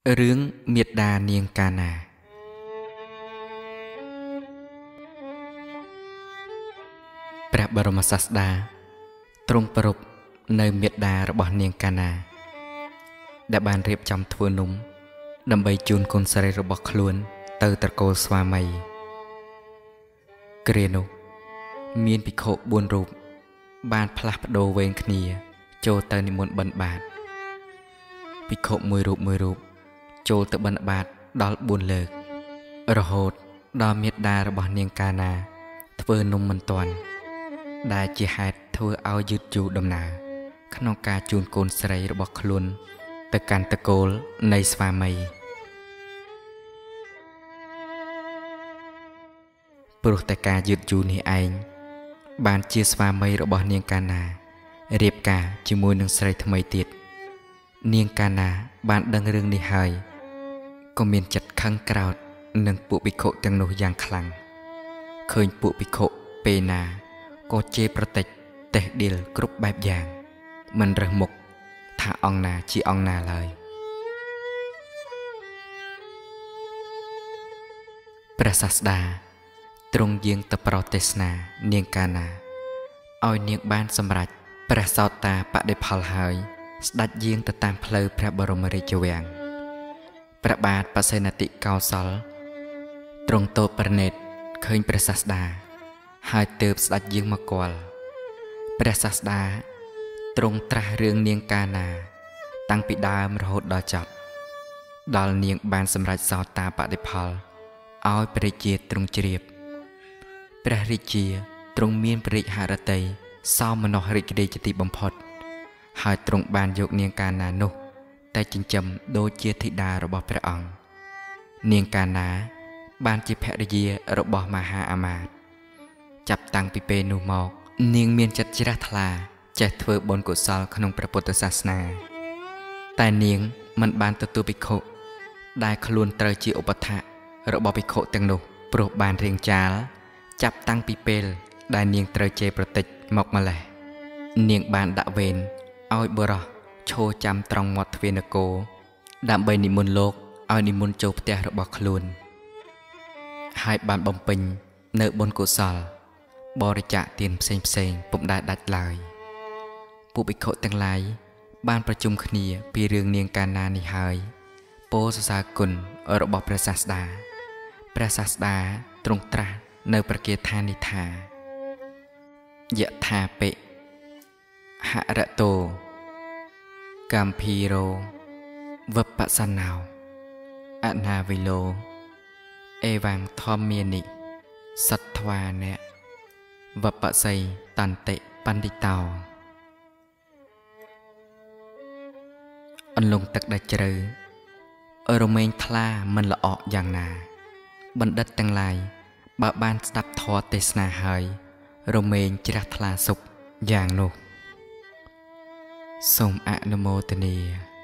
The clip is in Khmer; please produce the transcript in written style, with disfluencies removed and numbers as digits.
រឿងមេត្តានាងកាណាព្រះបរមសាស្តាទ្រង់ប្រពនៅមេត្តារបស់នាងកាណាដែលបានរៀបចំធ្វើនំដើម្បីជូនកូនស្រីរបស់ខ្លួនទៅត្រកូលស្វាមីគ្រានោះមានភិក្ខុ4រូបបានផ្លាស់ប្ដូរវេនគ្នាចូលទៅនិមន្តបិណ្ឌបាតភិក្ខុមួយរូបចូលទៅបិណ្ឌបាតដល់4លើករហូតដល់មេត្តារបស់នាងកាណាធ្វើនំមិនទាន់ដែលជាហេតុធ្វើឲ្យយឺតយូរដំណើរក្នុងការជូនកូនស្រីរបស់ខ្លួនទៅកាន់ត្រកូលនៃស្វាមីព្រោះតែការយឺតយូរនេះឯងបានជាស្វាមីរបស់នាងកាណារៀបការជាមួយនឹងស្រីថ្មីទៀតនាងកាណាបានដឹងរឿងនេះហើយក៏មានចិត្តខឹងក្រោធនឹងពួកភិក្ខុទាំងនោះយ៉ាងខ្លាំងឃើញពួកភិក្ខុពេលណាក៏ជេរប្រតិចតេះដៀលគ្រប់បែបយ៉ាងមិនរើសមុខថាអង្គណាជាអង្គណាឡើយព្រះសាស្តាទ្រង់យាងទៅប្រទេសនានាងកាណាឲ្យនាងបានសម្រេចព្រះសោតាបដិផលហើយស្ដេចយាងទៅតាមផ្លូវព្រះបរមរាជវាំងព្រះបាទបសេនតិកោសលទ្រង់ទតប្រណិតឃើញព្រះសាស្តាហើយទើបស្ដេចយាងមកគាល់ព្រះសាស្តាទ្រង់ត្រាស់រឿងនាងកាណាតាំងពីដើមរហូតដល់ចប់ដល់នាងបានសម្រេចសោតាបដិផលឲ្យព្រះរាជាទ្រង់ជ្រាបព្រះរាជាទ្រង់មានព្រះរាជហឫទ័យសោមនស្សរីករាយជាទីបំផុតហើយទ្រង់បានយកនាងកាណានោះតែចិញ្ចឹមដូចជាធីតារបស់ព្រះអង្គនាងកាណាបានជាភរិយារបស់មហាអាមាត្យចាប់តាំងពីពេលនោះមកនាងមានចិត្តជ្រះថ្លាចេះធ្វើបុណ្យកុសលក្នុងព្រះពុទ្ធសាសនាតែនាងមិនបានទទួលភិក្ខុដែលខ្លួនត្រូវជាឧបថៈរបស់ភិក្ខុទាំងនោះព្រោះបានរៀងចាលចាប់តាំងពីពេលដែលនាងត្រូវជេរប្រតិចមកម្លេះនាងបានដាក់វេនឲ្យបុរសឈរចាំត្រង់មាត់ទ្វារនគរដើម្បីនិមន្តលោកឲ្យនិមន្តចូលផ្ទះរបស់ខ្លួនហើយបានបំពេញនៅបុណ្យកុសលបរិច្ចាគទានផ្សេងពុំដែលដាច់ឡើយពួកភិក្ខុទាំងឡាយបានប្រជុំគ្នាពីរឿងនាងកាណានេះហើយពោលសរសើរគុណរបស់ព្រះសាស្តាព្រះសាស្តាទ្រង់ត្រាស់នៅប្រគាថានេះថាយថាពិហរតោកម្ភីរោវបសណោអនាវិលោអេវាំងធម្មានិសត្វវានៈវបស័យតន្តិបណ្ឌិតោអន្លង់ទឹកដែលជ្រៅរមែងថ្លាមិនល្អក់យ៉ាងណាបណ្ឌិតទាំងឡាយបើបានស្ដាប់ធម៌ទេសនាហើយរមែងជ្រះថ្លាសុខយ៉ាងនោះសូមអនុមោទនា